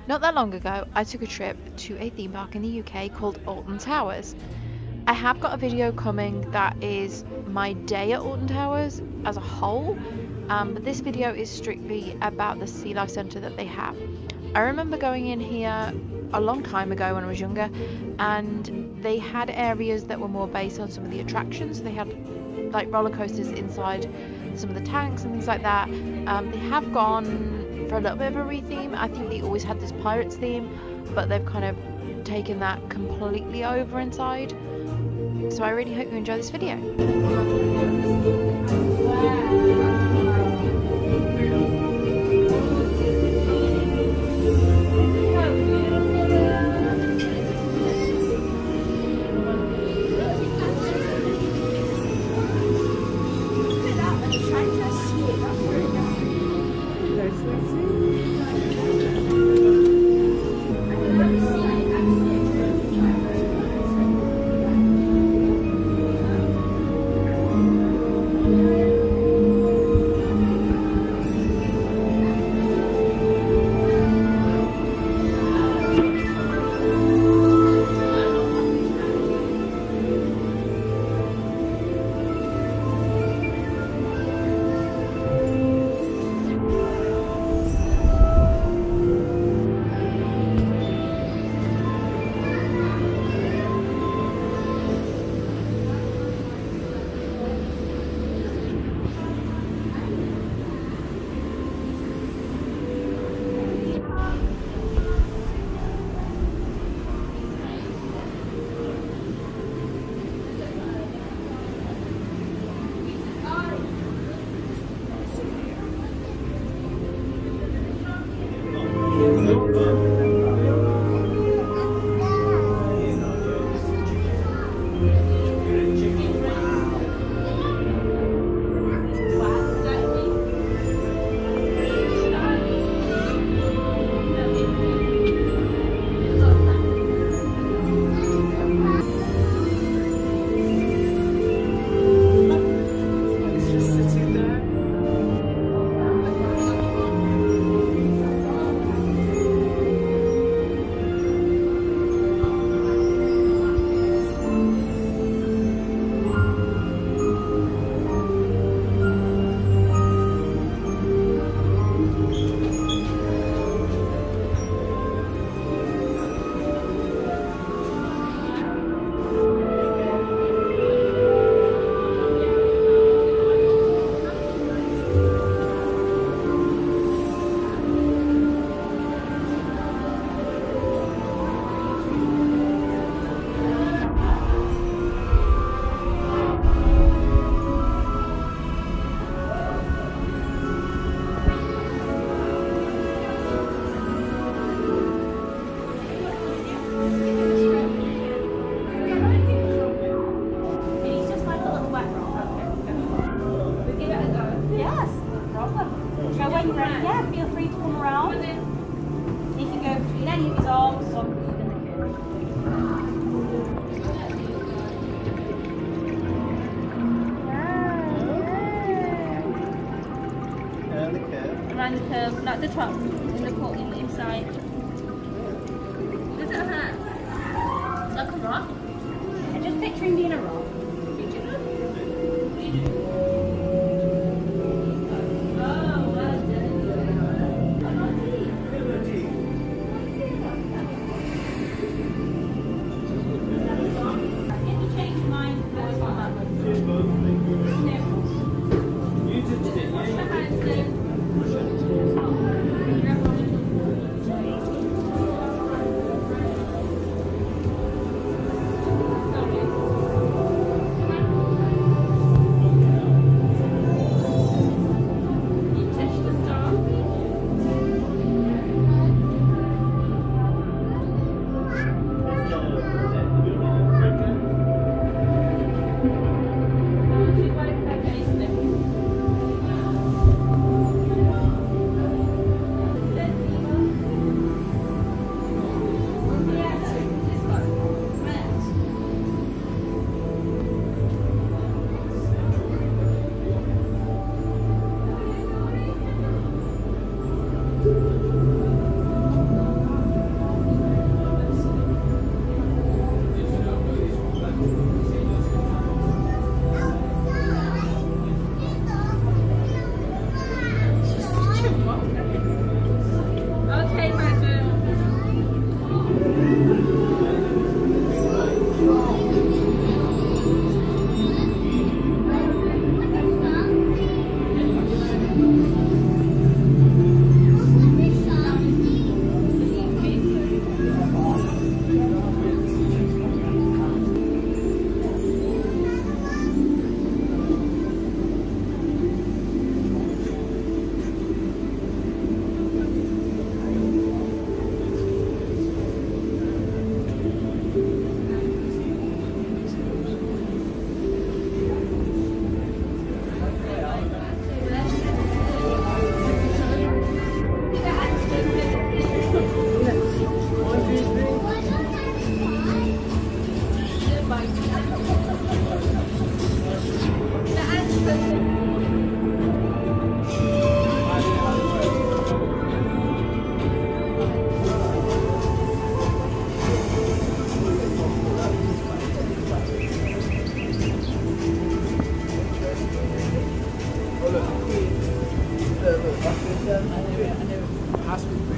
Not that long ago, I took a trip to a theme park in the UK called Alton Towers. I have got a video coming that is my day at Alton Towers as a whole, but this video is strictly about the sea life centre that they have. I remember going in here a long time ago when I was younger, and they had areas that were more based on some of the attractions. They had like roller coasters inside some of the tanks and things like that. They have gone for a little bit of a re-theme. I think they always had this pirates theme, but they've kind of taken that completely over inside. So I really hope you enjoy this video. Yeah, feel free to come around. You can go between any of his arms or in the curve. Around the curve, like the top, in the coat in the inside. Does it hurt? It's like a rock. I'm just picturing being a rock.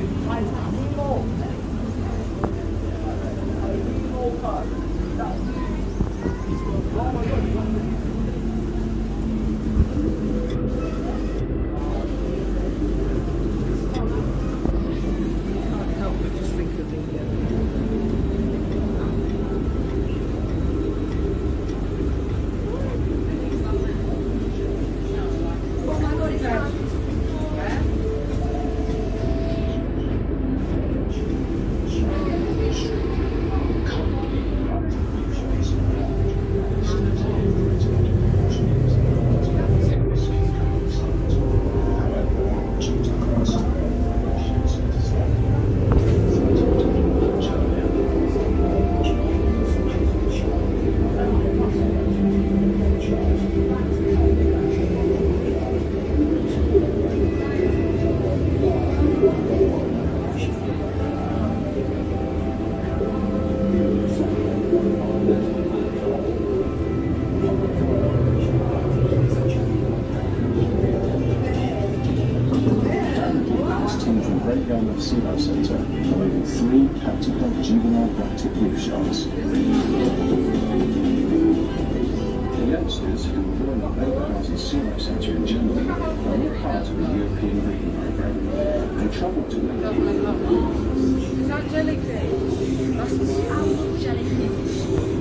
Sea Life Centre with 3 tactical juvenile galactic reef sharks. The youngsters who were in the Oberhausen Sea Life Centre in Germany are all part of the European breeding programme. They travelled to Is that jellyfish? That's jellyfish.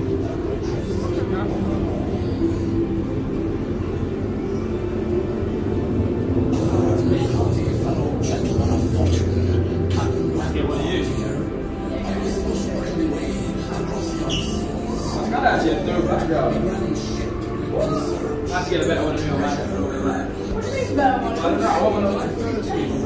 Let's get a better one of your man. What do you mean better one? I don't know. I want to like throw this week.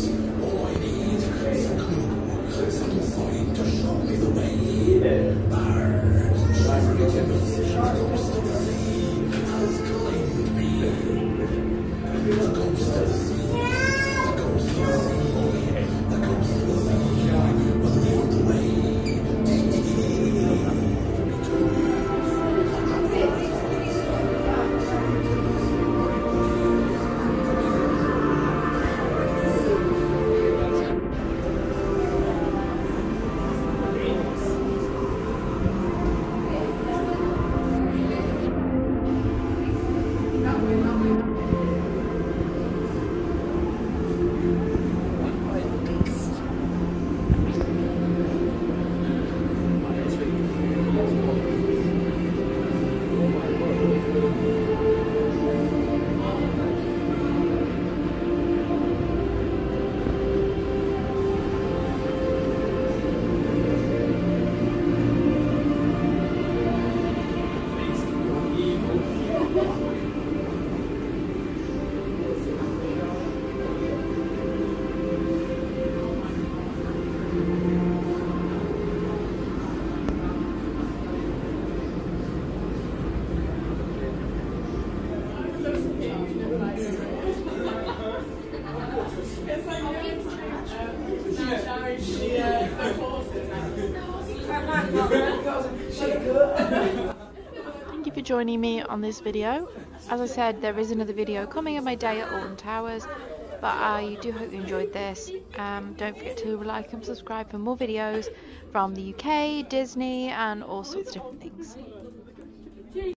Thank you for joining me on this video. As I said, there is another video coming of my day at Alton Towers, but I do hope you enjoyed this. Don't forget to like and subscribe for more videos from the UK, Disney and all sorts of different things.